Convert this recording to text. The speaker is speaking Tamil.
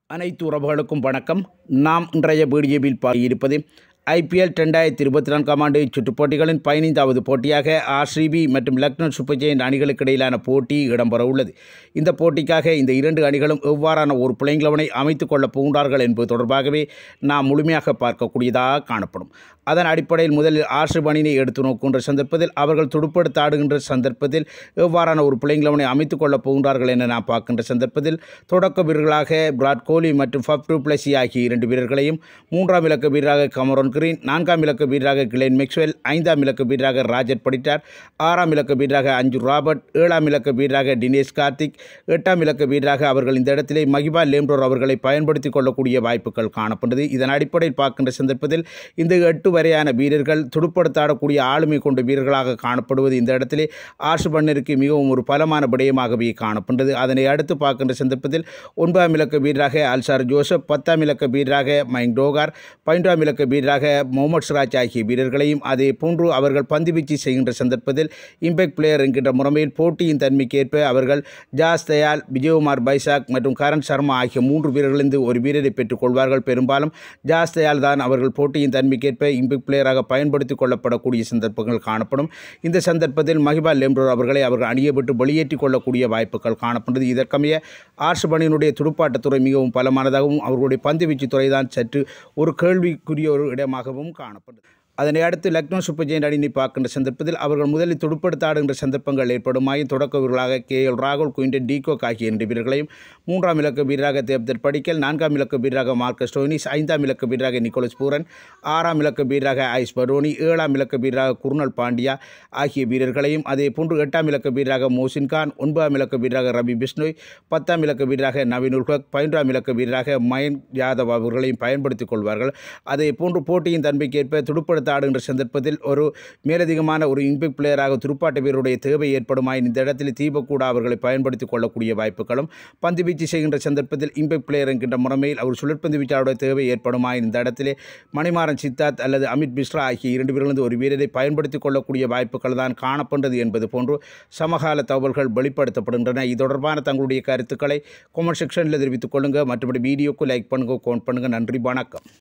அனைத்து உறவுகளுக்கும் வணக்கம். நாம் இன்றைய வீடியோவில் பார்த்திருப்பது IPL 2024 ஆண்டு சுற்றுப் போட்டிகளின் 15வது போட்டியாக RCB மற்றும் லக்னோ சூப்பர் ஜெயண்ட் அணிகளுக்கு இடையிலான போட்டி இடம்பெற உள்ளது. இந்த போட்டிக்காக இந்த இரண்டு அணிகளும் எவ்வாறான ஒரு பிளேயிங் 11ஐ அமைத்துக் கொள்ளப் போகின்றார்கள் என்பது தொடர்பாகவே நாம் முழுமையாக பார்க்கக்கூடியதாக காணப்படும். அதன் அடிப்படையில் முதலில் RCB அணியை எடுத்து நோக்குகின்ற சந்தர்ப்பத்தில் அவர்கள் துடுப்படுத்த ஆடுகின்ற சந்தர்ப்பத்தில் எவ்வாறான ஒரு பிளேயிங் 11ஐ அமைத்துக் கொள்ளப் போகின்றார்கள் என நாம் பார்க்கின்ற சந்தர்ப்பத்தில் தொடக்க வீரர்களாக விராட் கோலி மற்றும் ஃபஃப் டு பிளஸி ஆகிய இரண்டு வீரர்களையும், மூன்றாம் இலக்க வீரராக கமரோன் கிரீன், நான்காம் இலக்க வீரராக கிளென் மேக்ஸ்வெல், ஐந்தாம் இலக்க வீரராக ராஜர் படிட்டார், ஆறாம் இலக்க வீரராக அஞ்சு ராபர்ட், ஏழாம் இலக்க வீரராக தினேஷ் கார்த்திக், எட்டாம் இலக்க வீரராக அவர்கள் இந்த இடத்திலே மகிபா லேம்ரோர் அவர்களை பயன்படுத்திக் கொள்ளக்கூடிய வாய்ப்புகள் காணப்பட்டது. இதன் அடிப்படையில் பார்க்கின்ற சந்தர்ப்பத்தில் இந்த 8 வரையான வீரர்கள் துடுப்படுத்தாடக்கூடிய ஆளுமை கொண்ட வீரர்களாக காணப்படுவது இந்த இடத்திலே RCB அணியினருக்கு மிகவும் ஒரு பலமான விடயமாகவே காணப்பட்டது. அதனை அடுத்து பார்க்கின்ற சந்தர்ப்பத்தில் 9ஆம் இலக்க வீரராக அல்சார் ஜோசப், 10ஆம் இலக்க வீரராக மைக் டோகார், 12ஆம் இலக்க வீரராக முகமது சிராஜ் ஆகிய வீரர்களையும், அதே போன்று அவர்கள் பந்துவீச்சு செய்கின்ற சந்தர்ப்பத்தில் இம்பேக்ட் பிளேயர் என்கின்ற முறையில் போட்டியின் தன்மைக்கேற்ப அவர்கள் ஜாஸ் தயால், விஜயகுமார் பைசாக் மற்றும் கரண் சர்மா ஆகிய 3 வீரர்களிலிருந்து ஒரு வீரரை பெற்றுக் கொள்வார்கள். பெரும்பாலும் ஜாஸ் தயால் தான் அவர்கள் போட்டியின் தன்மைக்கேற்ப இம்பேக்ட் பிளேயராக பயன்படுத்திக் கொள்ளப்படக்கூடிய சந்தர்ப்பங்கள் காணப்படும். இந்த சந்தர்ப்பத்தில் மகிபா லேம்ரோர் அவர்களை அவர்கள் அணியை விட்டு வெளியேற்றிக் கொள்ளக்கூடிய வாய்ப்புகள் காணப்பட்டது. இதற்கமைய RCB அணியினுடைய துடுப்பாட்டத்துறை மிகவும் பலமானதாகவும் அவர்களுடைய பந்துவீச்சு துறை தான் சற்று ஒரு கேள்விக்குரிய ஒரு இடமாகவும் காணப்பட்டது. அதனை அடுத்து லக்னோ சூப்பர் ஜெயண்ட் அணியை பார்க்கின்ற சந்தர்ப்பத்தில் அவர்கள் முதலில் துடுப்படுத்த ஆடுகின்ற சந்தர்ப்பங்கள் ஏற்படுமாயின் தொடக்க வீரர்களாக KL ராகுல், குயின்டன் டீகோக் ஆகிய 2 வீரர்களையும், மூன்றாம் இலக்க வீரராக தேவ்தர் படிக்கல், நான்காம் இலக்க வீரராக மார்க்கஸ் ஸ்டோயினிஸ், ஐந்தாம் இலக்க வீரராக நிக்கோலஸ் பூரன், ஆறாம் இலக்க வீரராக ஐஸ் படோனி, ஏழாம் இலக்க வீரராக குர்னல் பாண்டியா ஆகிய வீரர்களையும், அதே போன்று 8ஆம் இலக்க வீரராக மோசின் கான், 9ஆம் இலக்க வீரராக ரவி பிஷ்னோய், 10ஆம் இலக்க வீரராக நவீன் உல் ஹக், 11ஆம் இலக்க வீரராக மயங்க் யாதவ் அவர்களையும் பயன்படுத்திக் கொள்வார்கள். அதே போன்று போட்டியின் தன்மைக்கேற்ப துடுப்படுத்த ஆடுகின்ற சந்தர்ப்பத்தில் ஒரு மேலதிகமான ஒரு இம்பேக்ட் பிளேயராக துடுப்பாட்ட வீரருடைய தேவை ஏற்படுமாயின் இந்த இடத்தில் தீபக்கூட அவர்களை பயன்படுத்திக் கொள்ளக்கூடிய வாய்ப்புகளும், பந்துவீச்சு செய்கின்ற சந்தர்ப்பத்தில் இம்பேக்ட் பிளேயர் என்கின்ற முறைமையில் அவர் சுழற்பந்து வீச்சாளருடைய தேவை ஏற்படுமாயின் இந்த இடத்திலே மணிமாறன் சித்தார்த் அல்லது அமித் மிஸ்ரா ஆகிய 2 வீரர்களிலிருந்து ஒரு வீரரை பயன்படுத்திக் கொள்ளக்கூடிய வாய்ப்புகள் தான் காணப்படுகிறது என்பது போன்று சமகால தகவல்கள் வெளிப்படுத்தப்படுகின்றன. இது தொடர்பான தங்களுடைய கருத்துக்களை கமெண்ட் செக்ஷனில் தெரிவித்துக் கொள்ளுங்கள். மற்றபடி வீடியோக்கு லைக் பண்ணுங்கள், கமெண்ட் பண்ணுங்கள். நன்றி, வணக்கம்.